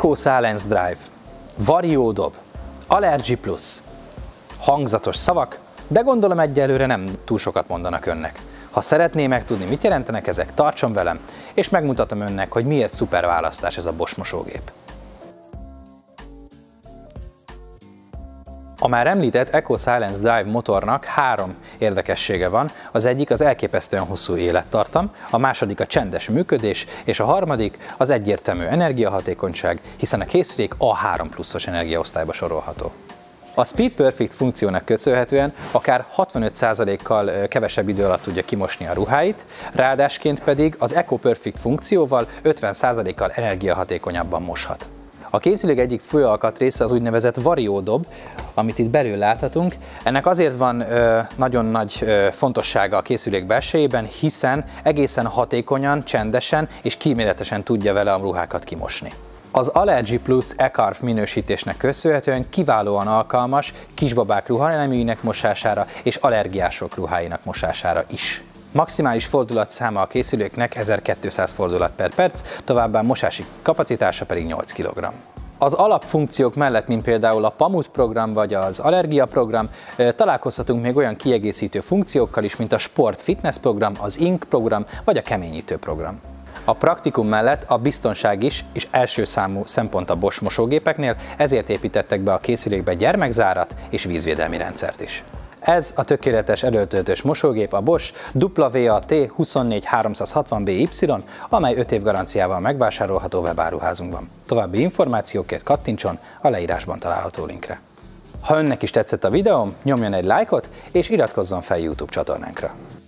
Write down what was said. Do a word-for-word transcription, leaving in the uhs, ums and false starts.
EcoSilence Drive, Vario dob, Allergy Plus. Hangzatos szavak, de gondolom egyelőre nem túl sokat mondanak önnek. Ha szeretné megtudni, mit jelentenek ezek, tartson velem, és megmutatom önnek, hogy miért szuper választás ez a Bosch mosógép. A már említett EcoSilence Drive motornak három érdekessége van, az egyik az elképesztően hosszú élettartam, a második a csendes működés, és a harmadik az egyértelmű energiahatékonyság, hiszen a készülék á három pluszos energiaosztályba sorolható. A Speed Perfect funkciónak köszönhetően akár hatvanöt százalékkal kevesebb idő alatt tudja kimosni a ruháit, ráadásként pedig az Eco Perfect funkcióval ötven százalékkal energiahatékonyabban moshat. A készülék egyik fő alkatrésze az úgynevezett Vario dob, amit itt belül láthatunk. Ennek azért van ö, nagyon nagy ö, fontossága a készülék belsejében, hiszen egészen hatékonyan, csendesen és kíméletesen tudja vele a ruhákat kimosni. Az Allergy Plus E-Carf minősítésnek köszönhetően kiválóan alkalmas kisbabák ruhaneműinek mosására és allergiások ruháinak mosására is. Maximális fordulatszáma a készüléknek ezerkétszáz fordulat per perc, továbbá mosási kapacitása pedig nyolc kilogramm. Az alapfunkciók mellett, mint például a Pamut program vagy az Allergia program, találkozhatunk még olyan kiegészítő funkciókkal is, mint a Sport Fitness program, az Ink program vagy a Keményítő program. A praktikum mellett a biztonság is, és első számú szempont a Bosch mosógépeknél, ezért építettek be a készülékbe gyermekzárat és vízvédelmi rendszert is. Ez a tökéletes előtöltős mosógép a Bosch W A T huszonnégy háromszázhatvan B Y, amely öt év garanciával megvásárolható webáruházunkban. További információkért kattintson a leírásban található linkre. Ha önnek is tetszett a videóm, nyomjon egy lájkot és iratkozzon fel YouTube csatornánkra.